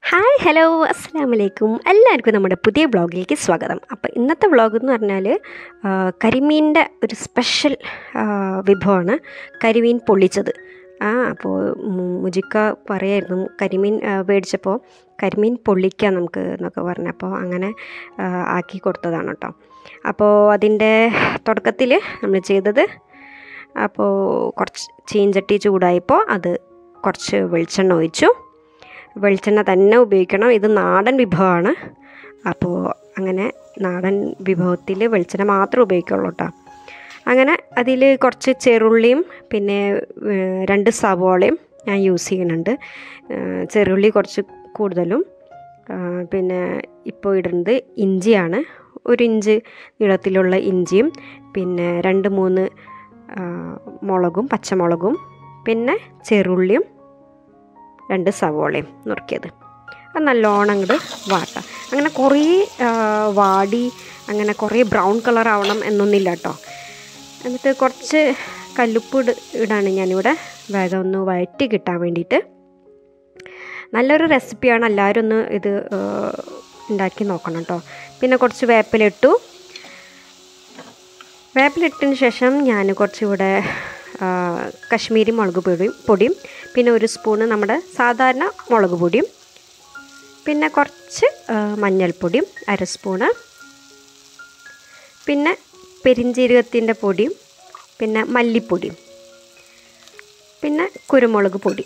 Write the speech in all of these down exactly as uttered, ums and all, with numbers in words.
Hi hello അസ്സാം വലൈക്കും എല്ലാവർക്കും നമ്മുടെ പുതിയ വ്ളോഗിലേക്ക് സ്വാഗതം. അപ്പോൾ ഇന്നത്തെ വ്ളോഗ് എന്ന് പറഞ്ഞാൽ കരിമീനിൻ്റെ ഒരു സ്പെഷ്യൽ വിഭവമാണ് കരിമീൻ പൊള്ളിച്ചത്. ആ അപ്പോൾ മുജിക്ക പറയായിരുന്നു കരിമീൻ മേടിച്ചപ്പോൾ കരിമീൻ പൊള്ളിക്കാം നമുക്ക് എന്നൊക്കെ പറഞ്ഞപ്പോൾ അങ്ങനെ ആക്കി കൊടുത്തതാണ് കേട്ടോ. അപ്പോൾ അതിൻ്റെ തുടക്കത്തിൽ നമ്മൾ ചെയ്തത്, അപ്പോൾ കുറച്ച് ചീഞ്ചട്ടി ചൂടായപ്പോൾ അത് കുറച്ച് വെളിച്ചെണ്ണ ഒഴിച്ചു. വെളിച്ചെണ്ണ തന്നെ ഉപയോഗിക്കണം, ഇത് നാടൻ വിഭവമാണ്. അപ്പോൾ അങ്ങനെ നാടൻ വിഭവത്തിൽ വെളിച്ചെണ്ണ മാത്രമേ ഉപയോഗിക്കുള്ളൂ കേട്ടോ. അങ്ങനെ അതിൽ കുറച്ച് ചെറുള്ളിയും പിന്നെ രണ്ട് സവോളയും ഞാൻ യൂസ് ചെയ്യുന്നുണ്ട്. ചെറുള്ളി കുറച്ച് കൂടുതലും, പിന്നെ ഇപ്പോൾ ഇടുന്നത് ഇഞ്ചിയാണ്. ഒരു ഇഞ്ച് നീളത്തിലുള്ള ഇഞ്ചിയും പിന്നെ രണ്ട് മൂന്ന് മുളകും പച്ചമുളകും പിന്നെ ചെറുള്ളിയും രണ്ട് സവോളയും നുറുക്കിയത്. അത് നല്ലോണം അങ്ങോട്ട് വാട്ടാം. അങ്ങനെ കുറേ വാടി അങ്ങനെ കുറേ ബ്രൗൺ കളർ ആവണം എന്നൊന്നുമില്ല കേട്ടോ. എന്നിട്ട് കുറച്ച് കല്ലുപ്പ് ഇട ഇടാണ് ഞാനിവിടെ വേഗം ഒന്ന് വഴറ്റി കിട്ടാൻ വേണ്ടിയിട്ട്. നല്ലൊരു റെസിപ്പിയാണ്, എല്ലാവരും ഒന്ന് ഇത് ഉണ്ടാക്കി നോക്കണം കേട്ടോ. പിന്നെ കുറച്ച് വേപ്പിലിട്ടു. വേപ്പിലിട്ടതിന് ശേഷം ഞാൻ കുറച്ചിവിടെ കശ്മീരി മുളക് പൊടിയും പൊടിയും പിന്നെ ഒരു സ്പൂണ് നമ്മുടെ സാധാരണ മുളക് പൊടിയും പിന്നെ കുറച്ച് മഞ്ഞൾപ്പൊടിയും അര സ്പൂണ് പിന്നെ പെരിഞ്ജീരകത്തിൻ്റെ പൊടിയും പിന്നെ മല്ലിപ്പൊടിയും പിന്നെ കുരുമുളക് പൊടി,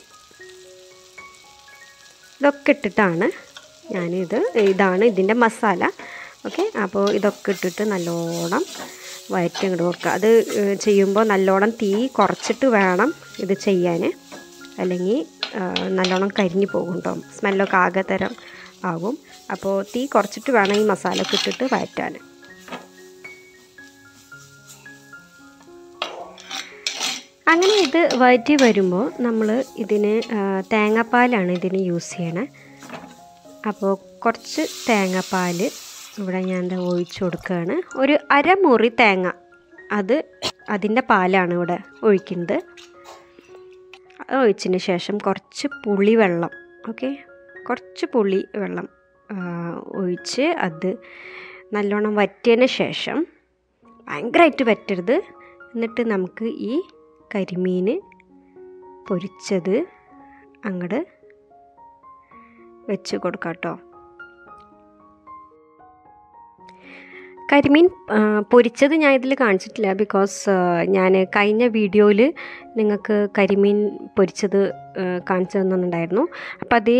ഇതൊക്കെ ഇട്ടിട്ടാണ് ഞാനിത് ഇതാണ് ഇതിൻ്റെ മസാല. ഓക്കെ, അപ്പോൾ ഇതൊക്കെ ഇട്ടിട്ട് നല്ലോണം വഴറ്റി അങ്ങോട്ട് കൊടുക്കുക. അത് ചെയ്യുമ്പോൾ നല്ലോണം തീ കുറച്ചിട്ട് വേണം ഇത് ചെയ്യാൻ, അല്ലെങ്കിൽ നല്ലോണം കരിഞ്ഞു പോകും കേട്ടോ. സ്മെല്ലൊക്കെ ആകെ തരം ആകും. അപ്പോൾ തീ കുറച്ചിട്ട് വേണം ഈ മസാലയൊക്കെ ഇട്ടിട്ട് വഴറ്റാൻ. അങ്ങനെ ഇത് വഴറ്റി വരുമ്പോൾ നമ്മൾ ഇതിന് തേങ്ങാപ്പാലാണ് ഇതിന് യൂസ് ചെയ്യണേ. അപ്പോൾ കുറച്ച് തേങ്ങാപ്പാൽ ഇവിടെ ഞാൻ ഒഴിച്ചു കൊടുക്കുകയാണ്. ഒരു അരമുറി തേങ്ങ, അത് അതിൻ്റെ പാലാണ് ഇവിടെ ഒഴിക്കുന്നത്. അത് ഒഴിച്ചതിന് ശേഷം കുറച്ച് പുളി വെള്ളം, ഓക്കെ, കുറച്ച് പുളി വെള്ളം ഒഴിച്ച് അത് നല്ലോണം വറ്റിയതിന് ശേഷം, ഭയങ്കരമായിട്ട് വറ്റരുത്, എന്നിട്ട് നമുക്ക് ഈ കരിമീൻ പൊരിച്ചത് അങ്ങോട്ട് വെച്ച് കൊടുക്കാം കേട്ടോ. കരിമീൻ പൊരിച്ചത് ഞാൻ ഇതിൽ കാണിച്ചിട്ടില്ല, ബിക്കോസ് ഞാൻ കഴിഞ്ഞ വീഡിയോയിൽ നിങ്ങൾക്ക് കരിമീൻ പൊരിച്ചത് കാണിച്ചു തന്നിട്ടുണ്ടായിരുന്നു. അപ്പോൾ അതേ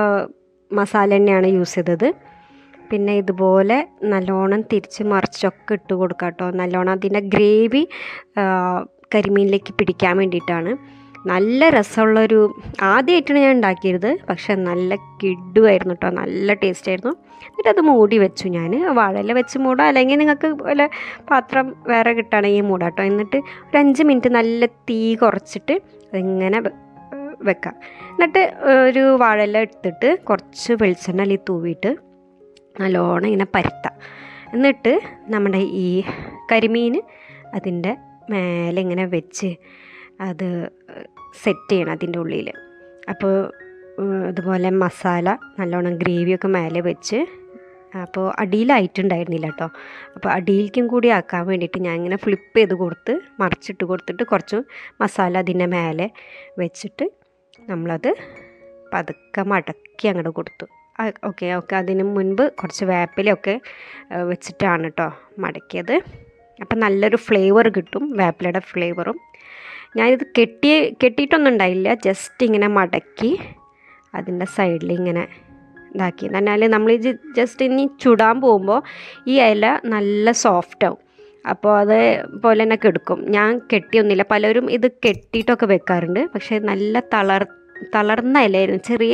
മസാല തന്നെയാണ് യൂസ് ചെയ്തത്. പിന്നെ ഇതുപോലെ നല്ലോണം തിരിച്ച് മറിച്ചൊക്കെ ഇട്ട് കൊടുക്കാം കേട്ടോ. നല്ലോണം അതിൻ്റെ ഗ്രേവി കരിമീനിലേക്ക് പിടിക്കാൻ വേണ്ടിയിട്ടാണ്. നല്ല രസമുള്ളൊരു, ആദ്യമായിട്ടാണ് ഞാൻ ഉണ്ടാക്കിയത്, പക്ഷെ നല്ല കിടുവായിരുന്നു കേട്ടോ, നല്ല ടേസ്റ്റ് ആയിരുന്നു. എന്നിട്ട് അത് മൂടി വെച്ചു ഞാൻ. വാഴയില വെച്ച് മൂടാം, അല്ലെങ്കിൽ നിങ്ങൾക്ക് വല്ല പാത്രം വേറെ കിട്ടുകയാണെങ്കിൽ മൂടാം കേട്ടോ. എന്നിട്ട് ഒരു അഞ്ച് മിനിറ്റ് നല്ല തീ കുറച്ചിട്ട് അതിങ്ങനെ വെക്കാം. എന്നിട്ട് ഒരു വാഴയില എടുത്തിട്ട് കുറച്ച് വെളിച്ചെണ്ണ അല്ലെങ്കിൽ തൂവിയിട്ട് നല്ലോണം ഇങ്ങനെ പരത്താം. എന്നിട്ട് നമ്മുടെ ഈ കരിമീൻ അതിൻ്റെ മേലെ ഇങ്ങനെ വെച്ച് അത് സെറ്റ് ചെയ്യണം അതിൻ്റെ ഉള്ളിൽ. അപ്പോൾ അതുപോലെ മസാല നല്ലോണം ഗ്രേവിയൊക്കെ മേലെ വെച്ച്, അപ്പോൾ അടിയിലായിട്ടുണ്ടായിരുന്നില്ല കേട്ടോ. അപ്പോൾ അടിയിലേക്കും കൂടി ആക്കാൻ വേണ്ടിയിട്ട് ഞാൻ ഇങ്ങനെ ഫ്ലിപ്പ് ചെയ്ത് കൊടുത്ത് മറിച്ചിട്ട് കൊടുത്തിട്ട് കുറച്ച് മസാല അതിൻ്റെ മേലെ വെച്ചിട്ട് നമ്മളത് പതുക്കെ മടക്കി അങ്ങോട്ട് കൊടുത്തു. ഓക്കെ ഓക്കെ അതിന് മുൻപ് കുറച്ച് വേപ്പിലയൊക്കെ വെച്ചിട്ടാണ് കേട്ടോ മടക്കിയത്. അപ്പം നല്ലൊരു ഫ്ലേവർ കിട്ടും, വേപ്പിലയുടെ ഫ്ലേവറും. ഞാനിത് കെട്ടി കെട്ടിയിട്ടൊന്നും ഉണ്ടായില്ല, ജസ്റ്റ് ഇങ്ങനെ മടക്കി അതിൻ്റെ സൈഡിൽ ഇങ്ങനെ ഇതാക്കി. എന്നാൽ നമ്മൾ ജസ്റ്റ് ഇനി ചുടാൻ പോകുമ്പോൾ ഈ ഇല നല്ല സോഫ്റ്റ് ആവും, അപ്പോൾ അതേപോലെ തന്നെ കെടുക്കും. ഞാൻ കെട്ടിയൊന്നുമില്ല, പലരും ഇത് കെട്ടിയിട്ടൊക്കെ വെക്കാറുണ്ട്, പക്ഷേ നല്ല തളർ തളർന്ന ഇലയായിരുന്നു, ചെറിയ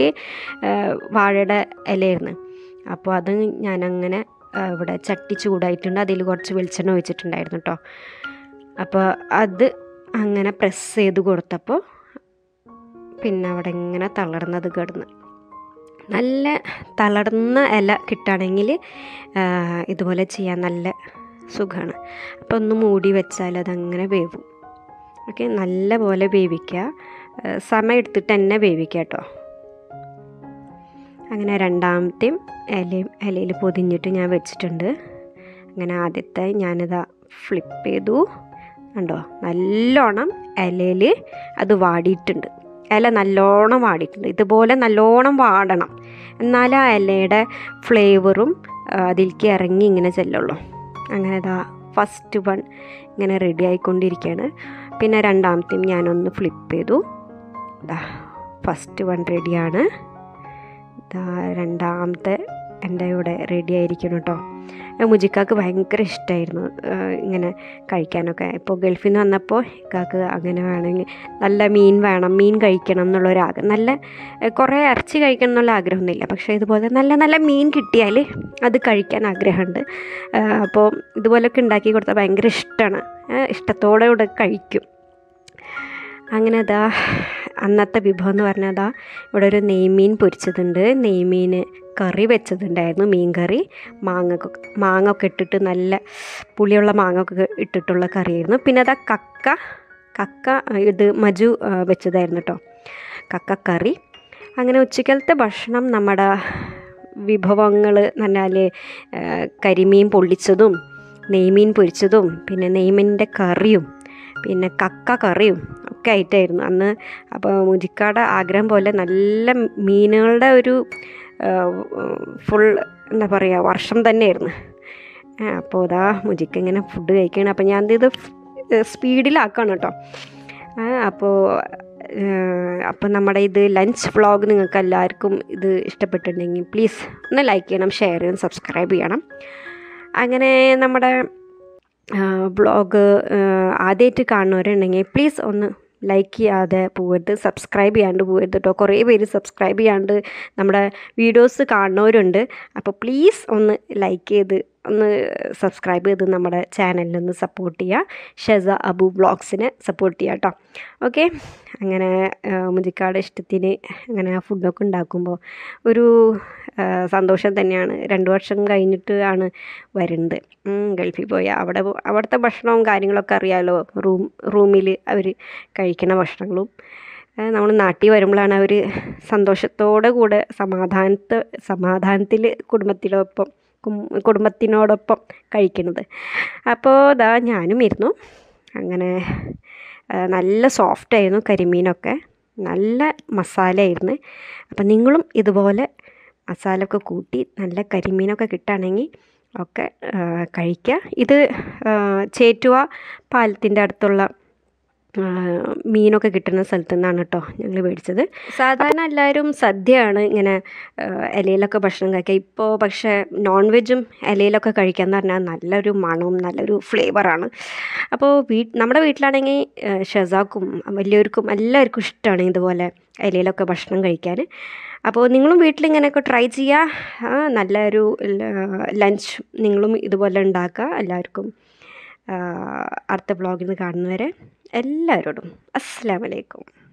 വാഴയുടെ ഇലയായിരുന്നു. അപ്പോൾ അത് ഞാനങ്ങനെ ഇവിടെ ചട്ടി ചൂടായിട്ടുണ്ട്, അതിൽ കുറച്ച് വെളിച്ചെണ്ണ ഒഴിച്ചിട്ടുണ്ടായിരുന്നു കേട്ടോ. അപ്പോൾ അത് അങ്ങനെ പ്രസ് ചെയ്ത് കൊടുത്തപ്പോൾ പിന്നെ അവിടെ ഇങ്ങനെ തളർന്നത് കിടന്ന്. നല്ല തളർന്ന ഇല കിട്ടുകയാണെങ്കിൽ ഇതുപോലെ ചെയ്യാൻ നല്ല സുഖമാണ്. അപ്പോൾ ഒന്ന് മൂടി വെച്ചാൽ അതങ്ങനെ വേവും. ഓക്കെ, നല്ല പോലെ വേവിക്കുക, സമയം എടുത്തിട്ട് തന്നെ വേവിക്കുക കേട്ടോ. അങ്ങനെ രണ്ടാമത്തെയും ഇലയും ഇലയിൽ പൊതിഞ്ഞിട്ട് ഞാൻ വെച്ചിട്ടുണ്ട്. അങ്ങനെ ആദ്യത്തെ ഞാനിതാ ഫ്ലിപ്പ് ചെയ്തു. കണ്ടോ, നല്ലോണം ഇലയിൽ അത് വാടിയിട്ടുണ്ട്. ഇല നല്ലോണം വാടിയിട്ടുണ്ട്. ഇതുപോലെ നല്ലോണം വാടണം, എന്നാലേ ആ ഇലയുടെ ഫ്ലേവറും അതിലേക്ക് ഇറങ്ങി ഇങ്ങനെ ചെല്ലുള്ളൂ. അങ്ങനെ ഇതാ ഫസ്റ്റ് വൺ ഇങ്ങനെ റെഡി ആയിക്കൊണ്ടിരിക്കുകയാണ്. പിന്നെ രണ്ടാമത്തെയും ഞാനൊന്ന് ഫ്ലിപ്പ് ചെയ്തു. ഇതാ ഫസ്റ്റ് വൺ റെഡിയാണ്. ഇതാ രണ്ടാമത്തെ എൻ്റെ ഇവിടെ റെഡി ആയിരിക്കണം കേട്ടോ. മുജിക്കാക്ക് ഭയങ്കര ഇഷ്ടമായിരുന്നു ഇങ്ങനെ കഴിക്കാനൊക്കെ. ഇപ്പോൾ ഗൾഫിൽ നിന്ന് വന്നപ്പോൾ ഇക്കാക്ക് അങ്ങനെ വേണമെങ്കിൽ നല്ല മീൻ വേണം, മീൻ കഴിക്കണം എന്നുള്ളൊരാഗ്രഹം. നല്ല കുറേ ഇറച്ചി കഴിക്കണം എന്നുള്ള ആഗ്രഹമൊന്നുമില്ല, പക്ഷേ ഇതുപോലെ നല്ല നല്ല മീൻ കിട്ടിയാൽ അത് കഴിക്കാൻ ആഗ്രഹമുണ്ട്. അപ്പോൾ ഇതുപോലൊക്കെ ഉണ്ടാക്കി കൊടുത്താൽ ഭയങ്കര ഇഷ്ടമാണ്, ഇഷ്ടത്തോടെ ഇവിടെ കഴിക്കും. അങ്ങനെ അതാ അന്നത്തെ വിഭവം എന്ന് പറഞ്ഞാൽ അതാ ഇവിടെ ഒരു നെയ്മീൻ പൊരിച്ചതുണ്ട്, നെയ്മീൻ കറി വെച്ചതുണ്ടായിരുന്നു, മീൻ കറി, മാങ്ങ മാങ്ങ ഒക്കെ ഇട്ടിട്ട് നല്ല പുളിയുള്ള മാങ്ങ ഒക്കെ ഇട്ടിട്ടുള്ള കറിയായിരുന്നു. പിന്നെ അതാ കക്ക കക്ക ഇത് മജു വെച്ചതായിരുന്നു കേട്ടോ, കക്കക്കറി. അങ്ങനെ ഉച്ചക്കലത്തെ ഭക്ഷണം നമ്മുടെ വിഭവങ്ങൾ എന്ന് പറഞ്ഞാൽ കരിമീൻ പൊള്ളിച്ചതും നെയ്മീൻ പൊരിച്ചതും പിന്നെ നെയ്മീനിൻ്റെ കറിയും പിന്നെ കക്ക കറിയും ഒക്കെ ആയിട്ടായിരുന്നു അന്ന്. അപ്പോൾ മുജിക്കാടെ ആഗ്രഹം പോലെ നല്ല മീനുകളുടെ ഒരു ഫുൾ എന്താ പറയുക വർഷം തന്നെയായിരുന്നു. അപ്പോൾ ഇതാ മുജിക്ക് ഇങ്ങനെ ഫുഡ് കഴിക്കുകയാണ്. അപ്പോൾ ഞാൻ ഇത് സ്പീഡിലാക്കാണ് കേട്ടോ. അപ്പോൾ അപ്പോൾ നമ്മുടെ ഇത് ലഞ്ച് വ്ളോഗ് നിങ്ങൾക്ക് എല്ലാവർക്കും ഇത് ഇഷ്ടപ്പെട്ടിട്ടുണ്ടെങ്കിൽ പ്ലീസ് ഒന്ന് ലൈക്ക് ചെയ്യണം, ഷെയർ ചെയ്യണം, സബ്സ്ക്രൈബ് ചെയ്യണം. അങ്ങനെ നമ്മുടെ വ്ളോഗ് ആദ്യമായിട്ട് കാണുന്നവരുണ്ടെങ്കിൽ പ്ലീസ് ഒന്ന് ലൈക്ക് ചെയ്യാതെ പോകരുത്, സബ്സ്ക്രൈബ് ചെയ്യാണ്ട് പോകരുത് കേട്ടോ. കുറേ പേര് സബ്സ്ക്രൈബ് ചെയ്യാണ്ട് നമ്മുടെ വീഡിയോസ് കാണുന്നവരുണ്ട്. അപ്പോൾ പ്ലീസ് ഒന്ന് ലൈക്ക് ചെയ്ത് ഒന്ന് സബ്സ്ക്രൈബ് ചെയ്ത് നമ്മുടെ ചാനലിനൊന്ന് സപ്പോർട്ട് ചെയ്യുക. ഷെസ അബു വ്ളോഗ്സിനെ സപ്പോർട്ട് ചെയ്യുക കേട്ടോ. ഓക്കെ, അങ്ങനെ മുജിക്കാട് ഇഷ്ടത്തിന് അങ്ങനെ ആ ഫുഡൊക്കെ ഉണ്ടാക്കുമ്പോൾ ഒരു സന്തോഷം തന്നെയാണ്. രണ്ട് വർഷം കഴിഞ്ഞിട്ട് ആണ് വരുന്നത് ഗൾഫിൽ പോയി. അവിടെ അവിടുത്തെ ഭക്ഷണവും കാര്യങ്ങളൊക്കെ അറിയാമല്ലോ, റൂം റൂമിൽ അവർ കഴിക്കണ ഭക്ഷണങ്ങളും. നമ്മൾ നാട്ടിൽ വരുമ്പോഴാണ് അവർ സന്തോഷത്തോടെ കൂടെ സമാധാനത്തെ സമാധാനത്തിൽ കുടുംബത്തിനൊപ്പം കുടുംബത്തിനോടൊപ്പം കഴിക്കുന്നത്. അപ്പോൾ ഇതാ ഞാനും ഇരുന്നു. അങ്ങനെ നല്ല സോഫ്റ്റായിരുന്നു കരിമീനൊക്കെ, നല്ല മസാലയായിരുന്നു. അപ്പം നിങ്ങളും ഇതുപോലെ മസാല ഒക്കെ കൂട്ടി നല്ല കരിമീനൊക്കെ കിട്ടുകയാണെങ്കിൽ ഒക്കെ കഴിക്കുക. ഇത് ചേറ്റുവ പാലത്തിൻ്റെ അടുത്തുള്ള മീനൊക്കെ കിട്ടുന്ന സ്ഥലത്തു നിന്നാണ് കേട്ടോ ഞങ്ങൾ മേടിച്ചത്. സാധാരണ എല്ലാവരും സദ്യയാണ് ഇങ്ങനെ ഇലയിലൊക്കെ ഭക്ഷണം കഴിക്കുക. ഇപ്പോൾ പക്ഷേ നോൺ വെജും ഇലയിലൊക്കെ കഴിക്കുക എന്ന് പറഞ്ഞാൽ നല്ലൊരു മണവും നല്ലൊരു ഫ്ലേവറാണ്. അപ്പോൾ വീ നമ്മുടെ വീട്ടിലാണെങ്കിൽ ഷെസാക്കും വലിയവർക്കും എല്ലാവർക്കും ഇഷ്ടമാണ് ഇതുപോലെ ഇലയിലൊക്കെ ഭക്ഷണം കഴിക്കാൻ. അപ്പോൾ നിങ്ങളും വീട്ടിലിങ്ങനെയൊക്കെ ട്രൈ ചെയ്യുക. നല്ലൊരു ലഞ്ച് നിങ്ങളും ഇതുപോലെ ഉണ്ടാക്കുക. എല്ലാവർക്കും അടുത്ത വ്ളോഗിൽ നിന്ന് കാണുന്നവരെ എല്ലാവരോടും അസ്സലാമു അലൈക്കും.